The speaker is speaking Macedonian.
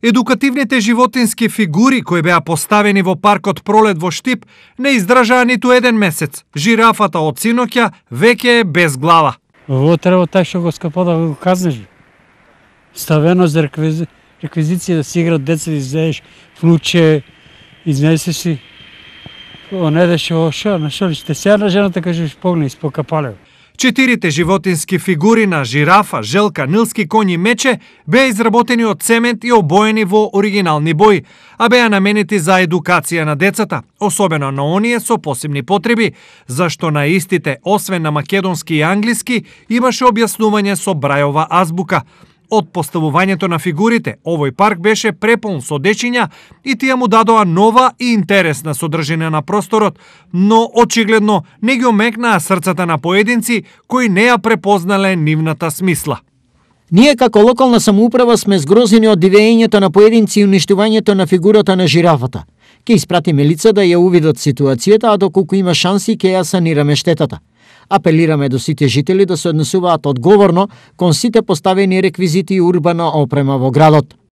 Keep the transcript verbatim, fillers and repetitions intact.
Едукативните животински фигури кои беа поставени во паркот Пролет во Штип не издржаа ниту еден месец. Жирафата од синоќа веќе е без глава. Во треба тај што го скапода го казнеш. Ставено за реквизи... реквизиција да си играат деца, да излезеш внуче, изнесеш си. Онедеше во шо, на шо ли сте сега на жената кажеш погни испокапалео. Четирите животински фигури на жирафа, желка, нилски коњ и мече беа изработени од цемент и обоени во оригинални бои, а беа наменети за едукација на децата, особено на оние со посебни потреби, зашто на истите, освен на македонски и англиски, имаше објаснување со брајова азбука. Од поставувањето на фигурите, овој парк беше препон со дечиња и тие му дадоа нова и интересна содржина на просторот, но очигледно не ги омекнаа срцата на поединци кои не ја препознале нивната смисла. Ние како локална самоуправа сме згрозени од дивењето на поединци и уништувањето на фигурата на жирафата. Ке испратиме лица да ја увидат ситуацијата, а доколку има шанси ке ја санираме штетата. Апелираме до сите жители да се однесуваат одговорно кон сите поставени реквизити и урбана опрема во градот.